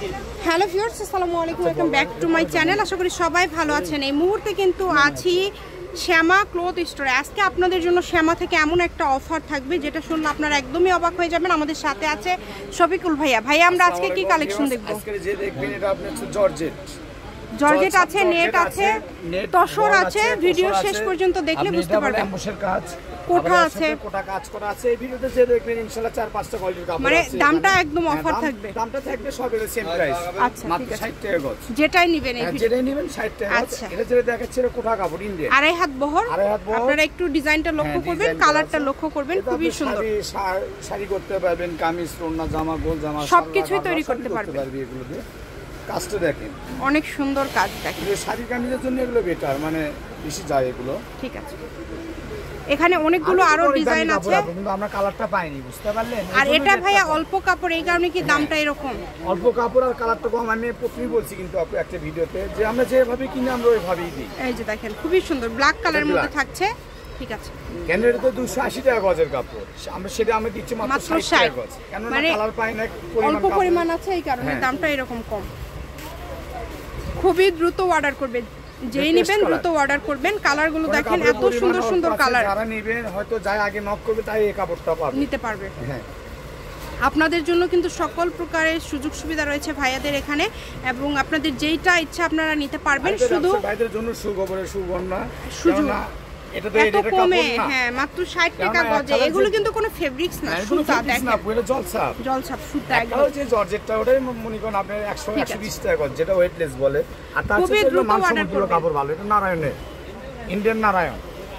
Hello viewers, আসসালামু আলাইকুম, welcome back to my channel. আশা করি সবাই ভালো আছেন। এই মুহূর্তে কিন্তু আছি শ্যামা ক্লথ স্টোরে। আজকে আপনাদের জন্য শ্যামা থেকে এমন একটা অফার থাকবে যেটা শুনলে আপনারা একদমই অবাক হয়ে যাবেন। আমাদের সাথে আছে শফিকুল ভাইয়া। ভাইয়া, আমরা আজকে কি কালেকশন দেখব? আজকে যে দেখবেন এটা আপনার জর্জেট আছে, নেট আছে, তসর আছে। ভিডিও শেষ পর্যন্ত দেখলে বুঝতে পারবেন। এমবসের কাজ, কোঠা আছে, কোঠা কাজ করা আছে। এই ভিডিওতে যে দেখবেন ইনশাআল্লাহ 4-5টা কোয়ালিটির কাপড় আছে। মানে দামটা একদম অফার থাকবে। দামটা থাকবে সবের সেম প্রাইস। আচ্ছা, মাত্র 60 টাকা গজ। যেটাই নেবেন এই ভিডিও যেটাই নেবেন 60 টাকা গজ। এটা যেটা দেখাচ্ছে এটা কোঠা কাপড় ইন্ডিয়ান। আড়াই হাত বহর। আপনারা একটু ডিজাইনটা লক্ষ্য করবেন, কালারটা লক্ষ্য করবেন, খুবই সুন্দর। শাড়ি করতে পারবেন, কামিজ, ওড়না, জামা, গোল জামা সবকিছুই তৈরি করতে পারবেন। এগুলো দিয়ে কাজটা দেখেন, অনেক সুন্দর কাজ দেখেন। শাড়ি কামিজের জন্য এগুলো বেটার, মানে বেশি যায় এগুলো। ঠিক আছে, এখানে অনেকগুলো আরো ডিজাইন আছে, কিন্তু আমরা কালারটা পাইনি, বুঝতে পারলেন? আর এটা ভাইয়া অল্প কাপড়, এই কারণে কি দামটা এরকম? অল্প কাপড় আর কালারটা কম। আমি প্রথমেই বলছি কিন্তু আপু একটা ভিডিওতে যে আমরা যেভাবে কিনে আমরা ওইভাবেই দিই। এই যে দেখেন, খুবই সুন্দর ব্ল্যাক কালারের মধ্যে থাকছে। ঠিক আছে, কেন এটা তো 280 টাকা গজের কাপড়, আমরা সেটা আমি দিচ্ছি মাত্র 60 টাকা গজ। কেন না কালার পাই না, অল্প পরিমাণ আছে, এই কারণে দামটা এরকম কম। খুবই দ্রুত অর্ডার করবেন, যেই নেবেন দ্রুত অর্ডার করবেন। কালারগুলো দেখেন, এত সুন্দর সুন্দর কালার। যারা নেবেন হয়তো যাই আগে নক করবে তাই এই কাপড়টা নিতে পারবে। হ্যাঁ, আপনাদের জন্য কিন্তু সকল প্রকারের সুযোগ সুবিধা রয়েছে ভাইয়াদের এখানে, এবং আপনাদের যেইটা ইচ্ছা আপনারা নিতে পারবেন। শুধু ভাইদের জন্য সুখবরের সুবর্ণা সুযোগ এটা তো এটা কমে, হ্যাঁ, মাত্র 60 টাকা গজে। এগুলো কিন্তু কোনো ফেব্রিক্স না, সুতা দেখেন, পুরো জলছাপ সুতা। একদম যে জর্জেটটা ওটাই মনে করেন আপনি 100-120 টাকা গজ, যেটা ওয়েটলেস বলে। আর তার সাথে এগুলো মানসম্মত কাপড় ভালো। এটা নারায়ণের, ইন্ডিয়ান নারায়ণ।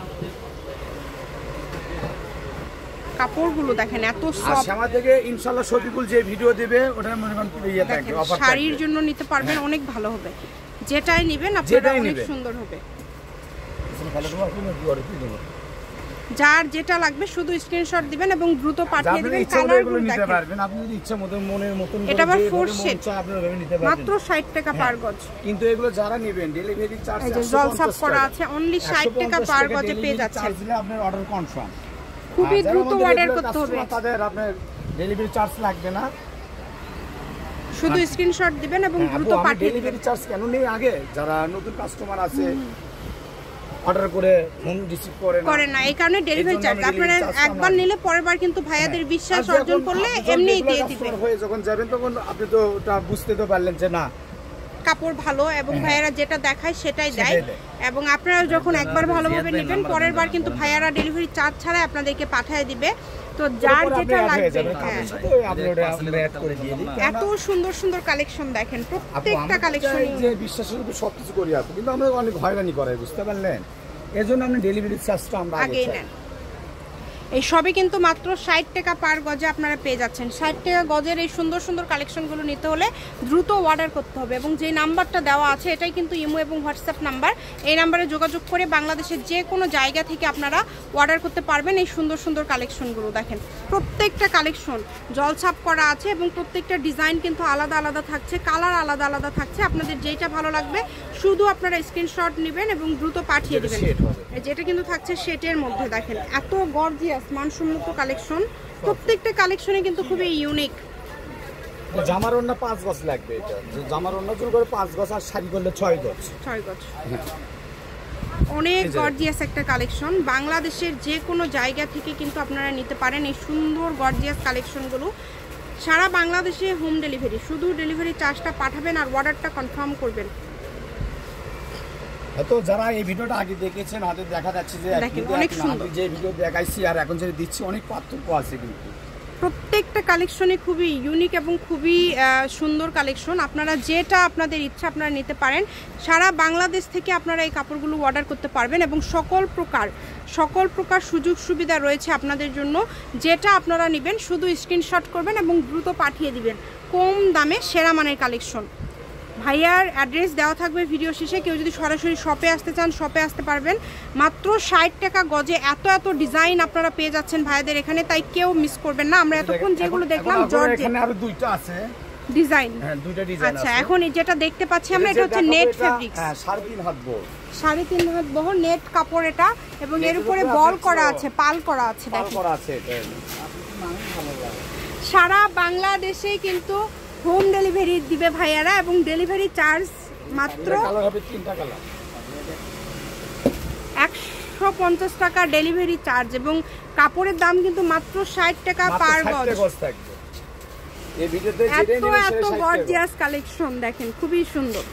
কাপড়গুলো দেখেন এত সফট। শ্যামা থেকে ইনশাআল্লাহ শফিকুল যে ভিডিও দেবে ওটা মনে করেন ইয়ে থাকবে, অফার থাকবে। শাড়ির জন্য নিতে পারবেন, অনেক ভালো হবে। যেটাই নেবেন আপনারা অনেক সুন্দর হবে। যার যেটা লাগবে শুধু স্ক্রিনশট দিবেন এবং দ্রুত পাঠিয়ে দিবেন। কালারগুলো নিতে পারবেন আপনি যদি ইচ্ছা মতো মনের মতন করে। এটা আবার ফোর সেট, আপনি ওভাবে নিতে পারবেন। মাত্র 60 টাকা পার গজ। কিন্তু এগুলো যারা নেবেন ডেলিভারি চার্জ এই যে জলছাপ করা আছে, অনলি 60 টাকা পার গজে পেয়ে যাচ্ছেন। আপনার অর্ডার কনফার্ম। খুবই দ্রুত অর্ডার করতে হবে, তাদের আপনার ডেলিভারি চার্জ লাগবে না। শুধু স্ক্রিনশট দিবেন এবং দ্রুত পাঠিয়ে দিবেন। ডেলিভারি চার্জ কেন নেই আগে? যারা নতুন কাস্টমার আছে অর্ডার করে ফোন রিসিভ করে না, এই কারণে ডেলিভারি চার্জ আপনারা একবার নিলে পরের বার কিন্তু ভাইয়াদের বিশ্বাস অর্জন করলে এমনিই দিয়ে দিবেন। হয়ে যখন যাবেন তখন আপনি তো ওটা বুঝতে তো পারলেন যে না কাপড় ভালো, এবং ভাইয়ারা যেটা দেখায় সেটাই দেয়। এবং আপনারা যখন একবার ভালোভাবে নেবেন, পরের বার কিন্তু ভাইয়ারা ডেলিভারি চার্জ ছাড়াই আপনাদেরকে পাঠিয়ে দিবে। তো যার যেটা লাগবে, এত সুন্দর সুন্দর কালেকশন দেখেন, প্রত্যেকটা কালেকশন যে বিশ্বাসের উপর সবকিছু করি আপনি, কিন্তু আমরা অনেক হয়রানি করাই, বুঝতে পারলেন? এজন্য আপনি ডেলিভারি চার্জটা আমরা আগেই নেন। এই সবই কিন্তু মাত্র 60 টাকা পার গজে আপনারা পেয়ে যাচ্ছেন। 60 টাকা গজের এই সুন্দর সুন্দর কালেকশনগুলো নিতে হলে দ্রুত অর্ডার করতে হবে, এবং যে নাম্বারটা দেওয়া আছে এটাই কিন্তু ইমো এবং হোয়াটসঅ্যাপ নাম্বার। এই নাম্বারে যোগাযোগ করে বাংলাদেশের যে কোনো জায়গা থেকে আপনারা অর্ডার করতে পারবেন। এই সুন্দর সুন্দর কালেকশনগুলো দেখেন, প্রত্যেকটা কালেকশন জলছাপ করা আছে এবং প্রত্যেকটা ডিজাইন কিন্তু আলাদা আলাদা থাকছে, কালার আলাদা আলাদা থাকছে। আপনাদের যেটা ভালো লাগবে শুধু আপনারা স্ক্রিনশট নেবেন এবং দ্রুত পাঠিয়ে দেবেন। যেটা কিন্তু থাকছে সেটের মধ্যে দেখেন, এত গর্জিয়াস মানসম্মত কালেকশন। প্রত্যেকটা কালেকশনে কিন্তু খুবই ইউনিক। জামার ওড়না 5 গজ লাগবে, এটা জামার ওড়না জোর করে 5 গজ, আর শাড়ি করলে 6 গজ। অনেক গর্জিয়াস একটা কালেকশন। বাংলাদেশের যে কোনো জায়গা থেকে কিন্তু আপনারা নিতে পারেন এই সুন্দর গর্জিয়াস কালেকশনগুলো। সারা বাংলাদেশে হোম ডেলিভারি, শুধু ডেলিভারি চার্জটা পাঠাবেন আর অর্ডারটা কনফার্ম করবেন। তো যারা এই ভিডিওটা আগে দেখেছেন হাতে দেখা যাচ্ছে যে অনেক সুন্দর, যে ভিডিও দেখাইছি আর এখন যেটা দিচ্ছি অনেক পার্থক্য আছে। কিন্তু প্রত্যেকটা কালেকশনে খুবই ইউনিক এবং খুবই সুন্দর কালেকশন। আপনারা যেটা আপনাদের ইচ্ছা আপনারা নিতে পারেন। সারা বাংলাদেশ থেকে আপনারা এই কাপড়গুলো অর্ডার করতে পারবেন, এবং সকল প্রকার সুযোগ সুবিধা রয়েছে আপনাদের জন্য। যেটা আপনারা নেবেন শুধু স্ক্রিনশট করবেন এবং দ্রুত পাঠিয়ে দিবেন। কম দামে সেরা মানের কালেকশন। ভাইয়ার অ্যাড্রেস দেওয়া থাকবে ভিডিও শেষে। কেউ যদি সরাসরি শপে আসতে চান শপে আসতে পারবেন। মাত্র 60 টাকা গজে এত এত ডিজাইন আপনারা পেয়ে যাচ্ছেন ভাইয়াদের এখানে, তাই কেউ মিস করবেন না। আমরা এতক্ষণ যেগুলো দেখলাম জর্জেট, এখানে আরো দুইটা আছে ডিজাইন। হ্যাঁ, দুইটা ডিজাইন আছে। আচ্ছা, এখন যেটা দেখতে পাচ্ছি আমরা, এটা হচ্ছে নেট ফেব্রিক্স। হ্যাঁ, 3.5 হাত বহর, 3.5 হাত বহর নেট কাপড় এটা, এবং এর উপরে বল করা আছে, পাল করা আছে। দেখেন, করা আছে। এটা সারা বাংলাদেশেই কিন্তু হোম ডেলিভারি দিবে ভাইয়ারা এবং ডেলিভারি চার্জ মাত্র 150 টাকা ডেলিভারি চার্জ এবং কাপড়ের দাম কিন্তু মাত্র 60 টাকা পার গজ। এই ভিডিওতে যেটা নেবেন সেটা 60 টাকা। গর্জিয়াস কালেকশন দেখেন, খুবই সুন্দর।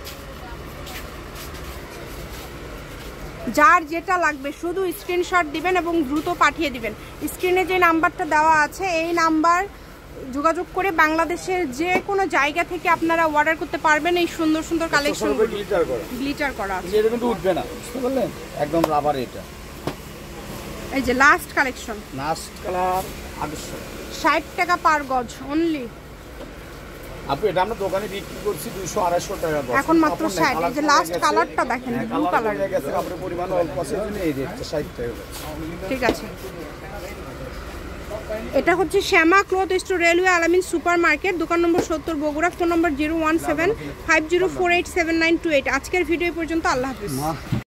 যার যেটা লাগবে শুধু স্ক্রিনশট দিবেন এবং দ্রুত পাঠিয়ে দিবেন। স্ক্রিনে যে নাম্বারটা দেওয়া আছে এই নাম্বার যোগাযোগ করে বাংলাদেশের যে কোনো জায়গা থেকে আপনারা অর্ডার করতে পারবেন। এই সুন্দর সুন্দর কালেকশন গ্লিটার করা আছে, এটা কিন্তু উঠবে না, বুঝতে পারলেন? একদম রাবার। এটা এই যে লাস্ট কালেকশন, লাস্ট কালার 60 টাকা পার গজ অনলি। আপু এটা আমরা দোকানে বিক্রি করছি 200-250 টাকা গজ, এখন মাত্র 60। এই যে লাস্ট কালারটা দেখেন, ব্লু কালার হয়ে গেছে, কাপড়ের পরিমাণ অল্প আছে জন্য এই রেটটা 60 টাকা। ঠিক আছে, এটা হচ্ছে Shyama cloth store, railway Alamin super market, দোকান নম্বর 70, বগুড়া। ফোন নম্বর 01750487928। আজকের ভিডিও পর্যন্ত, আল্লাহ হাফেজ।